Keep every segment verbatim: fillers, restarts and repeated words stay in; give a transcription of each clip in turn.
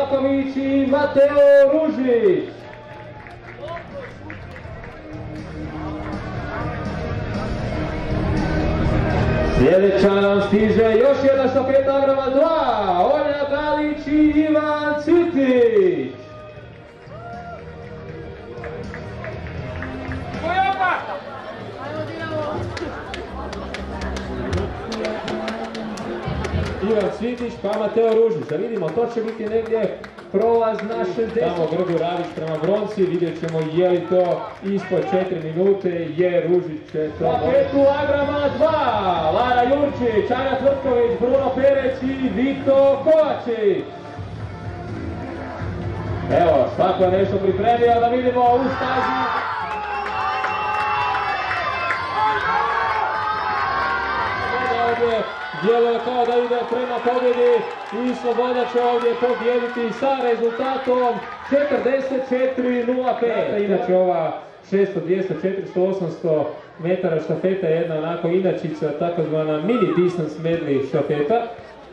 Vlaković i Mateo Ružić. Sljedeća nam stiže još jedna štafeta Agrama dva, Olja Galić i Ivan Cvitić. Ivan Cvitić pa Mateo Ružić, da vidimo, to će biti negdje prolaz na šezdeset. Tamo Grgo Radić prema bronci, vidjet ćemo je li to ispod četiri minute, je Ružić će to... Paketu Agrama dva, Lara Jurčić, Anja Tvrtković, Bruno Perec i Vito Kovačić. Evo, svako je nešto pripremio, da vidimo u stazi. Djeluje kao da ide prema pobjedi i Sloboda će ovdje pobijediti sa rezultatom četrdeset četiri nula pet. Inače ova šesto, dvjesto, četiristo, osamsto metara štafeta je jedna onako inačica, takozvana mini distance medley štafeta.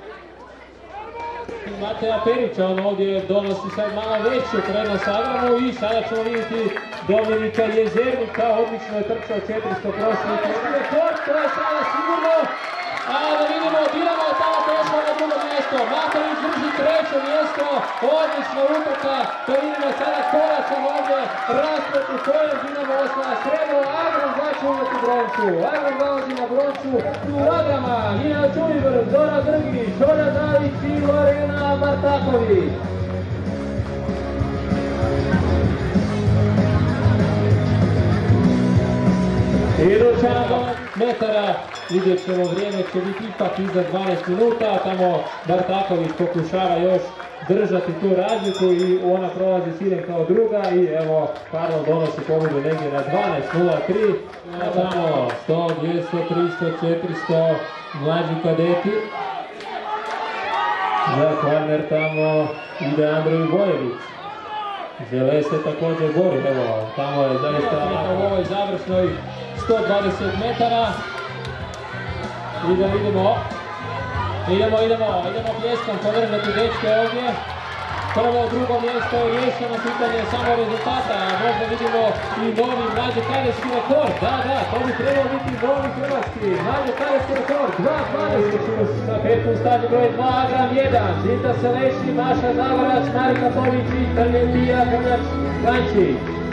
Mateja Perića, on ovdje donosi sad malo veću prednost Agramu i sada ćemo vidjeti Dominika Jezernika, odlično je trčao četiristo prošli. To je sada sigurno. A da vidimo, Dinamo tamo došao na drugo mjesto, Matović drži treće mjesto, odlična utrka, to vidimo sada konačan ovdje rasplet u kojem Dinamo osvaja srebro, Agram znači uvijek u broncu, Agram dolazi na broncu, u Agrama, Nina Čulivrh, Dora Grgić, Olja Galić i Lorena Martaković. Iduća metara, vidjet ćemo, vrijeme će biti ipak iza dvanaest minuta, tamo Bartaković pokušava još držati tu razliku i ona prolazi Siren kao druga i evo Karlo donosi pobjedu negdje na dvanaest nula tri. Tamo sto, dvjesto, tristo, četiristo mlađi kadeti. Za Kvarner tamo ide Andrej Bojević. Žele se također bori, evo tamo je zaista u ovoj završnoj sto dvadeset metara. I da idemo, idemo, idemo, idemo pljeskom podržati dečke ovdje. Prvo, drugo mjesto je riješeno, pitanje samo rezultata, možda vidimo i novi mlađi kadetski rekord. Da, da, to bi trebao biti novi hrvatski mlađi kadetski rekord, dva dvadeset na petu stadiju broj dva, Agram jedan, Zita Seleši, Maša Zavorac, Marika Tović i Trljentija Krnjač-Gančić.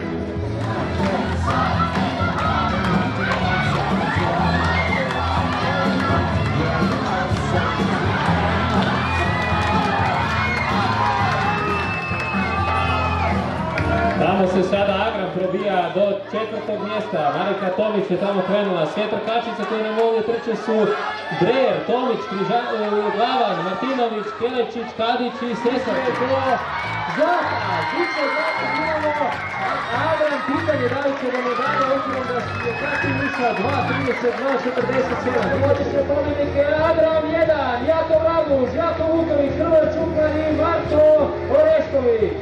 Tamo se sada Agram probija do četvrtog mjesta, Marika Tomić je tamo krenula, sve trkačice koje nam ovdje trče su Drejer, Tomić, Glavan, Martinović, Kelečić, Kadić i Sesar. To je zlata, slično zlata, imamo Agram, pitanje da li će da medalja upravo da je krati ušla dva trideset dva četrdeset sedam. Godišnje pobjednike Agram jedan, Jako Vraguž, Jako Vuković, Hrvoje Čukar i Marko Orešković.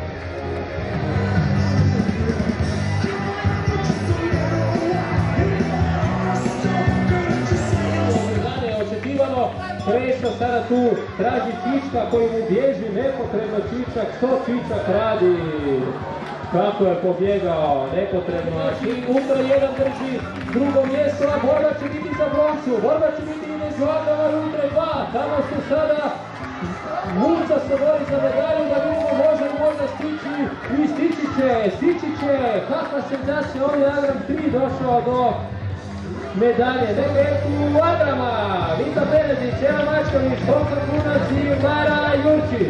Krešo sada tu traži Čička koji mu bježi nepotrebno Čičak, što Čičak radi? Kako je pobjegao, nepotrebno. Ultra jedan drži drugo mjesto, a borba će biti za broncu, borba će biti i među Agrama i Ultra dva, tamo su sada Mulca se bori za medalju, da vidimo može li možda stići i stići će, stići će, kakva senzacija, ovdje Agram tri došao do medalje, nebetu Agrama, Vita Berezić, Eva Mačković, Volkan Kunac i Lara Jurčić.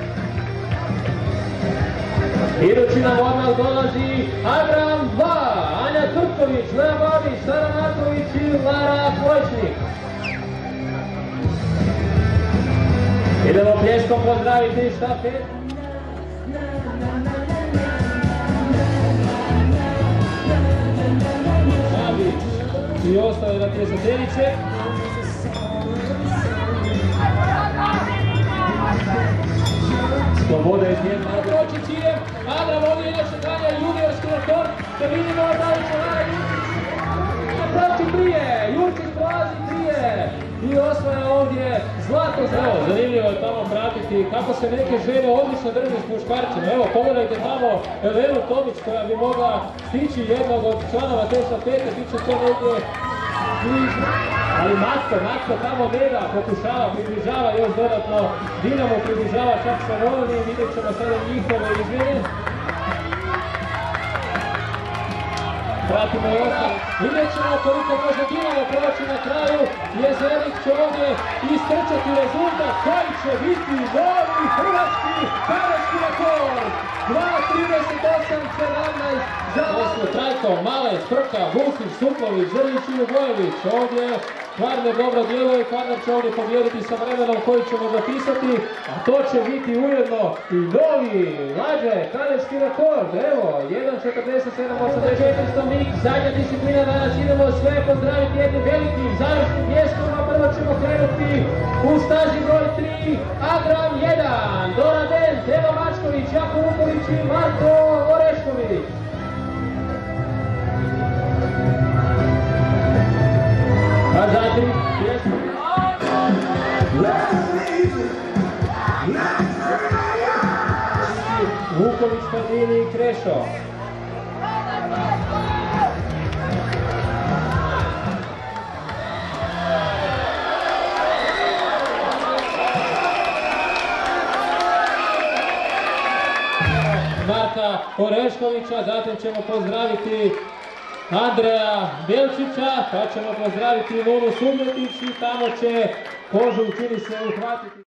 Idući nam odmah dolazi Agram dva, Anja Tvrtković, Lea Babić, Sara Marković i Lara Plojčnik. Idemo pljeskom pozdraviti štafet. I ostale na tresateljice. Sloboda je jedna. Proći ciljem. Agram ovdje ide se dalje juniorski rekord. Da vidimo da li će Lara Jurčić proći prije. Jurčić prolazi prije. i osvaja ovdje zlato. Evo, zanimljivo je tamo pratiti kako se neke žene odlično drže s muškarcima. Evo, pogledajte tamo Elenu Tomić koja bi mogla stići jednog od članova te štafete, bit će to negdje blizu. Ali Matko, Matko tamo ne da, pokušava, približava još dodatno, Dinamo približava čak sa Vojnim, vidjet ćemo sada njihove izmjene. Pratimo i ostalo. Vidjet ćemo koliko može Dinamo proći na kraju. Jezerik će ovdje istrčati rezultat koji će biti novi hrvatski kadetski rekord. dva trideset osam sedamnaest za Oslo Trajko, Malec, Prka, Vukić, Suplović, Zrnić i Ugojević. Ovdje Kvarner dobro djeluje, Kvarner će ovdje pobijediti sa vremenom koji ćemo zapisati, a to će biti ujedno i novi Lađe kadetski rekord. Evo, jedan četrdeset sedam osamdeset četiri, zadnja disciplina danas, idemo sve pozdraviti jednim velikim završnim mjestom, a prvo ćemo krenuti u stazi broj tri, Agram jedan, Dora Dent, Evo Mačković, Jako Vuković i Marko Orešković. A zatim, pjesma. Vuković, Fadini i Krešo. Marka Oreškovića, zatim ćemo pozdraviti Andreja Belčića, pa ćemo pozdraviti Lunu Subletić i tamo će Kožu čini se uhvatiti.